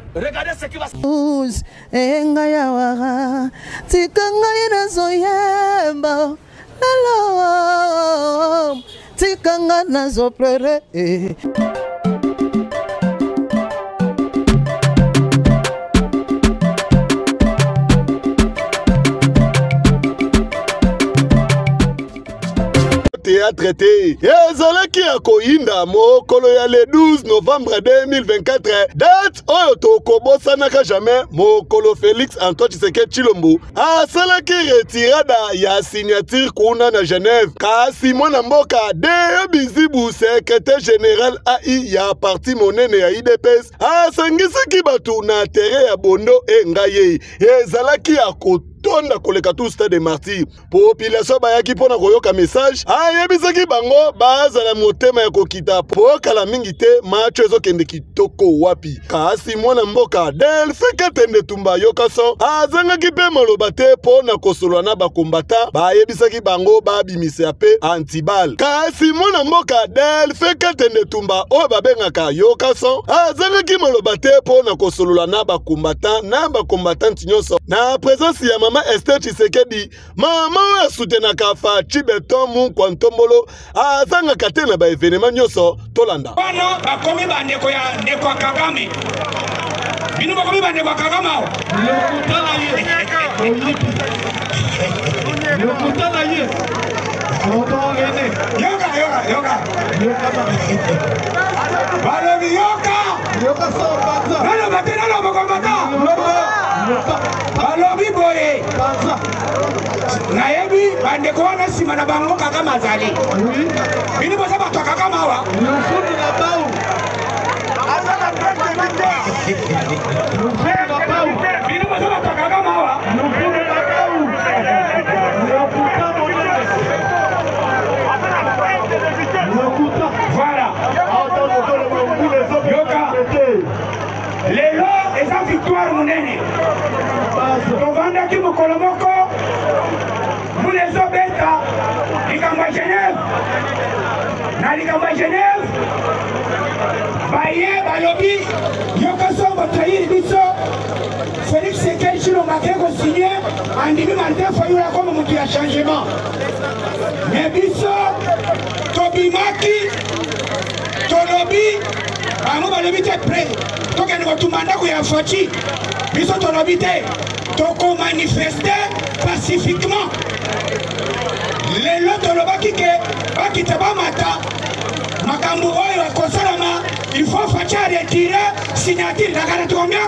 Regardez ce qui va se passer. Traité. Ezalaki ya koinda mokolo ya le 12 novembre 2024 date oyo tokobosanaka jamais mokolo Félix Antoine Tshisekedi Tshilombo asalaki retirada ya signature kuna na Genève kasi mwana mboka de bizibu secrétaire général AI ya parti monene ya IDPS asangisaki batu na terrain ya Bondo engaye ezalaki ya tonda koleka tout stade de martyr population bayaki pona koyoka message ayebisaki bango bazala motema ya kokita po kala mingi te macho ezokende kitoko wapi kasi mwana mboka Delphin Katende Tumba yokaso azangaki pe maloba te pona kosolwa na bakombata bayebisaki bango babimise pe antibal kasi mwana mboka Delphin Katende Tumba oyo babengaka yokaso azangaki maloba te pona kosolwa na bakombatanti nyonso na présence ya Mama Esther Tshisekedi mama oyo soutenaka Faci Beton Munkwa Ntombolo azangaka te na ba événement nyonso tolanda wana bakomi bandeko ya ndeko Kagame bino bakomi bandeko ya Kagame lokutana ye yoka balobi yoka nalo bate nalo bakombata balobi boye nayebi bandeko wana nsima na bango Kagame azali bino boza bato ya Kagame awa bino boza bato ya Kagame awa voilà yoka lelo eza victoire monene tovandaki mokolo moko mbula ezobeta likambo ya Genève na likambo ya Genève baye balobi yokaso botrahir biso Félix Tshisekedi Tshilombo ake kosigné andimi Martin Fayulu akoma moto ya changement me biso tobimaki tolobi bango balobi te prêt tokende kotuma ndako ya Faci biso tolobi te tokomanifeste pacifiquement lelo tolobaki ke bakita bamata makambo oyo akosalama il faut Faci retire signature na garanti combien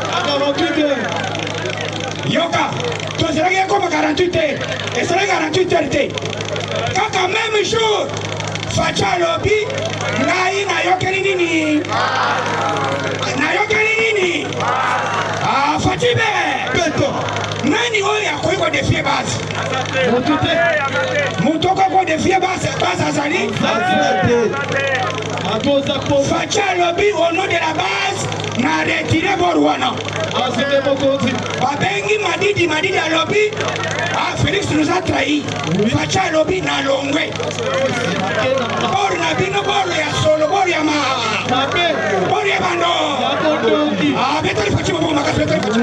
yoka tozalaki ekoma 48 heures ezalaki 48 heures te kaka même jour Faci alobi ngai nayokeli nini Faci beto nani oyo akoki kodefie base moto okoki kodefie base azali Faci alobi au nom de la base na retire bor wana babengi Madidi alobi Félix nous a trahi Faci alobi na longwe bor na bino bor ya solo bor ya bor ya bando betali Faci maboko makasi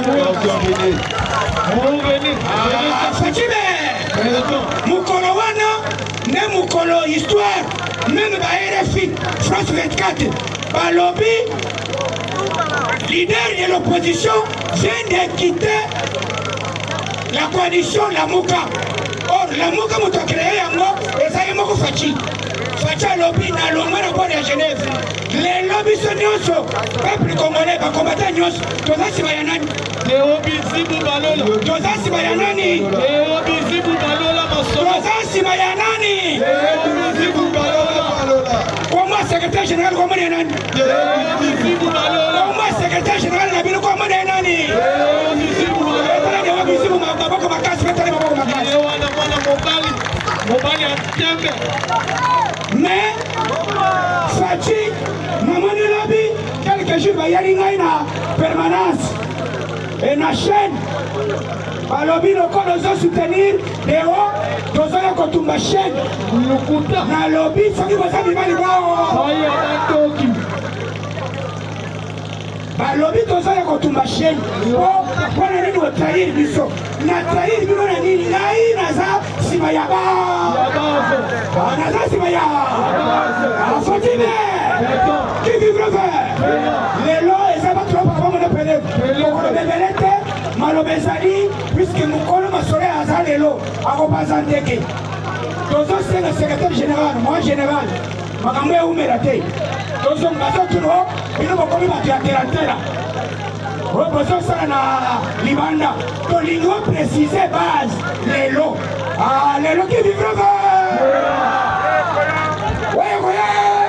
Faci be mukolo wana ne mukolo histoire même ba RFI France 24 balobi leader de l'opposition vient de quitter la coalition Lamuka. Or Lamuka moto créé yango eza yemoko Faci alobi na longwe na bord ya Genève lelo biso nyonso peuple congolais bakombata nyonso toza nsima ya nani toza nsima ya nani toza nsima ya nani komwa secrétaire général komona ya nani komwa secrétaire général na bino komona ya nani etala dewa bizibu maboko makasi betali maboko makasi mais Faci namoni lobi quelques jours bayali ngai na permanence et na chaîne balobi lokolo ozo soutenir deo tozoya kotumba chaîne nalobi soki boza mibali bao balobi tozala kotumba chaîne po na nini otrahir biso na trahir bino na nini ngai naza nsima ya naza nsima ya afotime qui vivre ver lelo eza bato bapakamona pele okolobebele te maloba ezali puiske mokolo masolo aza lelo akobaza ndeke tozosenga secrétaire général moi général makambo eumela te tozonga zotuno bino bokomi bato ya teratera oyo bozosala na libanda tolingi oprécise base lelo lelo ki vivre oyekoye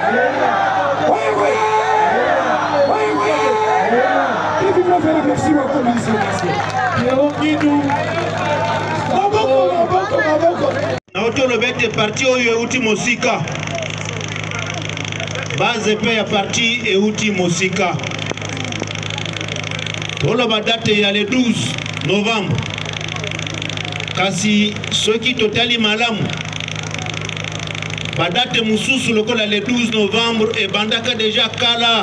ki vivre ver merci beaucoup merci naotoloba ete parti oyo euti mosika base mpe ya parti euti mosika toloba date ya le 12 novembre kasi soki totali malamu badate mosusu lokola le 12 novembre ebandaka deja kala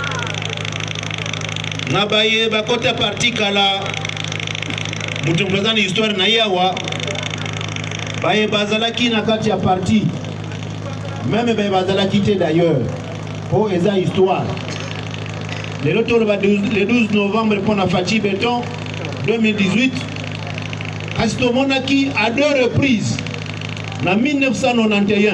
na baye bakota parti kala mutu mpenza na histoire na ye awa baye bazalaki na kati ya parti même baye bazalaki te d'ailleurs po eza histoire lelo toloba le 12 novembre mpo na Faci Beton 2018 kasi tomonaki à 2 reprises na 1991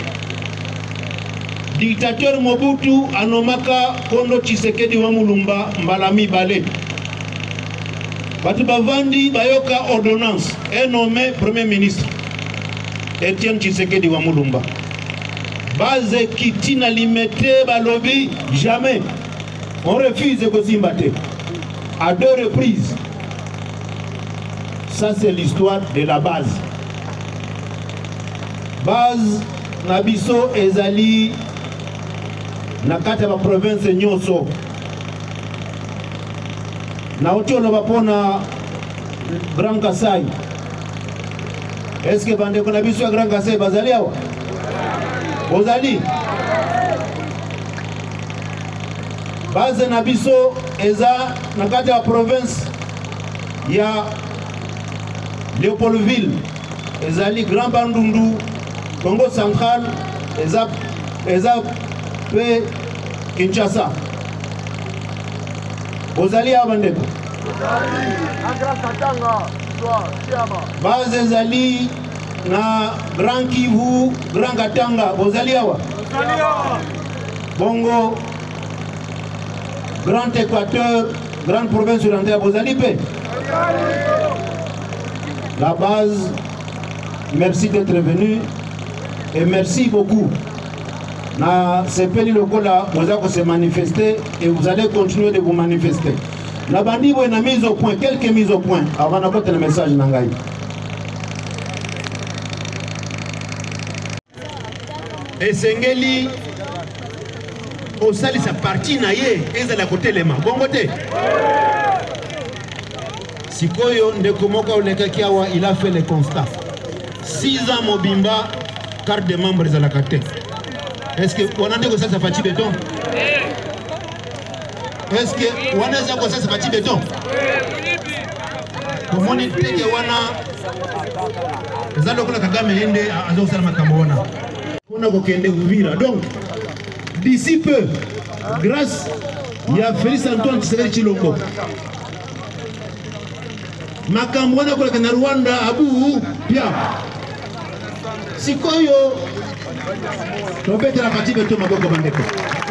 dictateur Mobutu anomaka Kondo Tshisekedi wa Mulumba mbala mibale batu bavandi bayoka ordonnance et nommé premier ministre Etienne Tshisekedi wa Mulumba base kitina limité balobi jamais on refuse Kozimbate à 2 reprises. Ça c'est l'histoire de la base. Base Nabiso ezali nakata ba province nyoso. Na otolo bapona Grand Kasai. Est-ce que bande ko Nabiso ya Grand Kasai bazali awa? Ozali base na biso eza na kati ya province ya Léopoldville ezali Grand Bandundu Congo Central eza pe Kinshasa ozali ya bandeko base ezali na Grand Kivu Grand Katanga ozali awa Bongo Grand Équateur, grande province orientale, Bozalipe. La base, merci d'être venu et merci beaucoup. Na sepeli lokola, vous allez se manifester et vous allez continuer de vous manifester. La bandi vous a mis au point, quelques mises au point avant d'apporter le message Nangaï. Et Sengeli. Osali sa partie na ye ezala kotelema bongo te sikoyo ndeko moko olekaki awa il a fait le constat 6 ans mobimba carte de membre ezalaka te est-ce que wana ndeko sa Faci Beton est-ce que wana eza kosa sa Faci Beton komoni teke wana eza lokola Kagame ende azosala makambo wana mpona kokende Uvira donc d'ici peu, grâce à Félix Antoine Tshisekedi Tshilombo, Makambwana kwa na Rwanda abu pia sikoyo tobete la Faci Beton maboko bandeko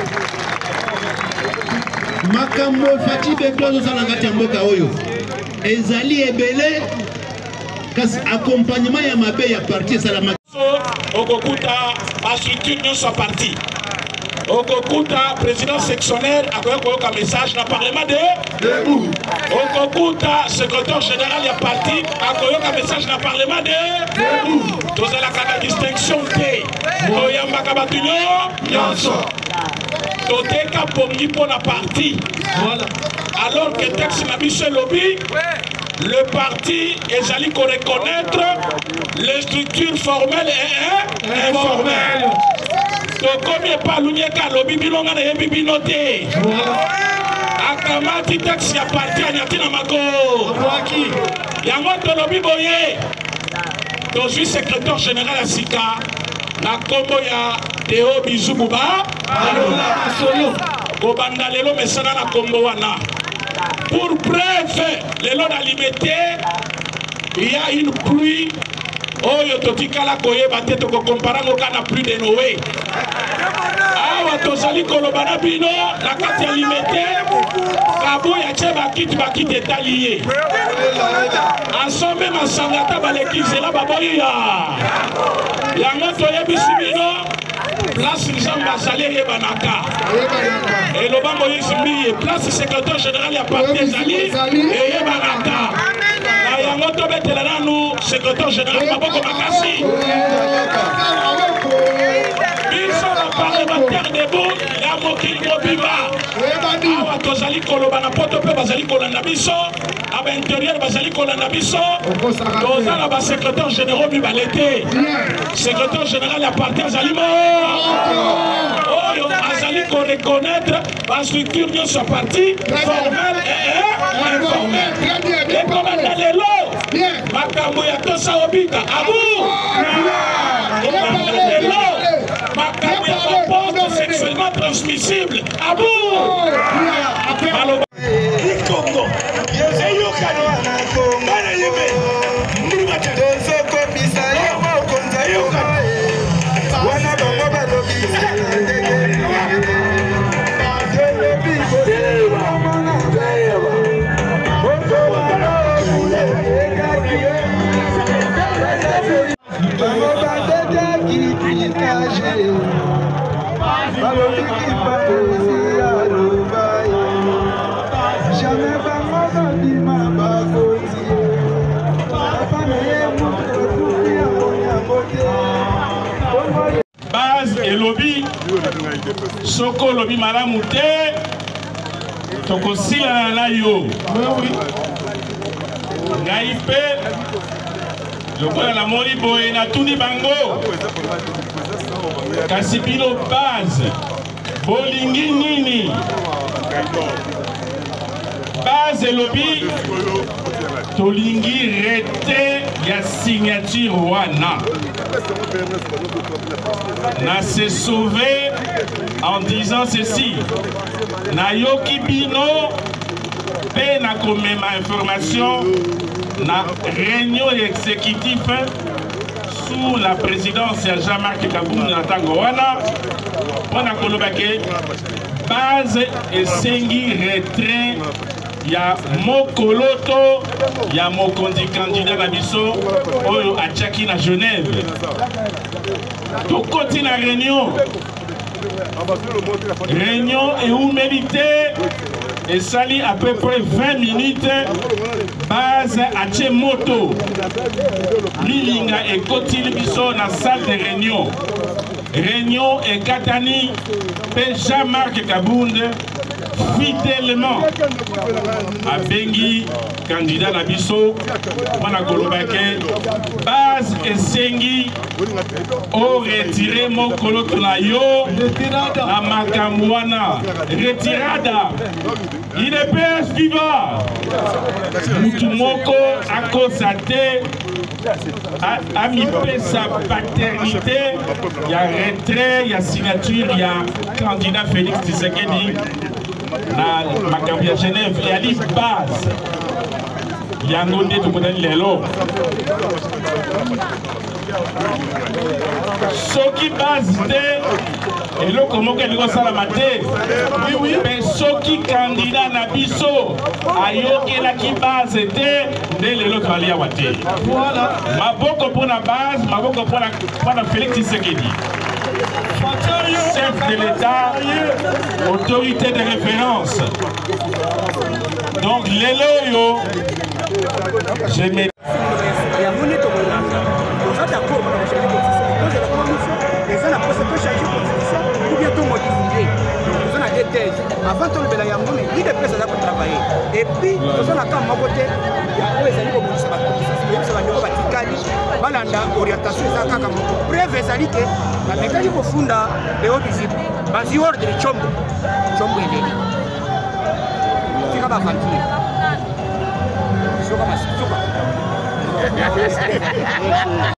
makambo Faci Beton zo ngati ya mboka oyo ezali ebele kasi accompagnement ya mabe ya parti salama okokuta ba structure de sa parti okokuta président sectionnaire akoyoka message na parlement de debout okokuta secrétaire général ya parti akoyoka message na parlement de debout tozalaka na distinction te toyambaka bato nyonso toteka pomni mpo na parti alors que texte na biso elobi le parti ezali ko reconnaître les structures formelles et informelles. Donc comme il n'y a pas l'unique à l'obi bilonga na yebi binote. akamati taxi ya parti Agnatina Mako. Yango tolobi boye. Je suis secrétaire général à Sika. Na kombo ya Théo Bizumuba. Kobanda lelo mesana na kombo wana. Pour preuve, lelo na limité, il y a une pluie. Oh, yototika la koyeba te toko compara ngoka na pluie de Noé. Awa tozali kolobana bino na kati ya limité. Kabo ya tche bakiti etaliye. Asombe masangata balekise la baboya. Yango toyebisi bino. Place Nzamba Salé et Banaka. Et le Bambo Yismi, place secrétaire général à parti Zali et Banaka. La Yangoto Betelano, secrétaire général Maboko Makassi. Ils sont les parlementaires debout, la Mokin Mobiba. Awa Tozali Kolobana Potope Bazali Kolanabiso. À l'intérieur Bazali Kolanabiso. Tozala ba secrétaire général Bibalete. Secrétaire général à parti Zalimo. Oh, Azali qu'on reconnaître la structure de ce parti formelle et informelle. Les commandants de l'eau, Makambo Yatosa Obita, Abou, commandant de l'eau, Makambo Yatombo sexuellement transmissible, Abou, Congo, Base et lobby, Soko lobby malamute, Toko sila na yo. Naïpe, je crois la mori boye na tuni bango. Kasipino base, bolingi nini. Base et lobby, tolingi rete ya signature wana. Na se sauvé en disant ceci. Na yoki bino pe na komema information na réunion exécutive sous la présidence de Jean-Marc Kaboum na Tangoana pour na kolobake base et sengi retrait ya mokoloto ya mokondi candidat na biso oyo achaki na Genève. Tokoti na réunion et où mérité et sali à peu près 20 minutes base à Tchemoto Lilinga et Kotili biso na salle de réunion et Katani pe Jean-Marc Kabounde fidèlement à Bengi, candidat na biso, Wana Kolobake, base et sengi, au retiré mon koloto na yo, à Makamwana, retirada, il est PS viva, Moutoumoko, à Kosate, a mis sa paternité, il y a retrait, il y a signature, il y a candidat Félix Tshisekedi. Na Makambia Genève et à l'île base yango nde tokodani lelo soki base te eloko moko elingi osalama te mpe soki kandida na biso ayokelaki base te nde lelo toali awa te maboko mpona base maboko mpona Félix Tshisekedi chef de l'État, autorité de référence. Donc, l'élo, je mets. Avant de le faire, il est prêt à travailler. Et puis, nous avons un côté, il y a balanda orientation za kaka breve zalike na mekali kufunda leo bizibu basi ordre chombo eleni bavanture soka masuka